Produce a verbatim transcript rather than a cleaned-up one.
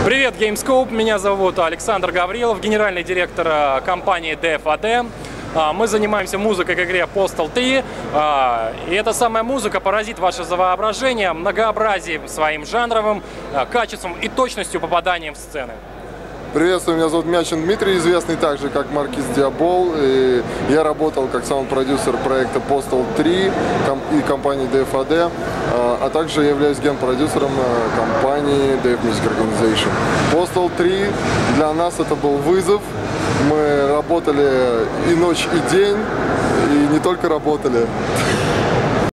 Привет, Gamescope! Меня зовут Александр Гаврилов, генеральный директор компании ди эф эй ди. Мы занимаемся музыкой к игре Postal три, и эта самая музыка поразит ваше воображение многообразием своим жанровым, качеством и точностью попадания в сцены. Приветствую, меня зовут Мячин Дмитрий, известный также как Маркиз Диабол. И я работал как саунд-продюсер проекта Postal три и компании ди эф эй ди, а также я являюсь ген-продюсером компании ди эф Music Organization. Postal три для нас это был вызов. Мы работали и ночь, и день, и не только работали.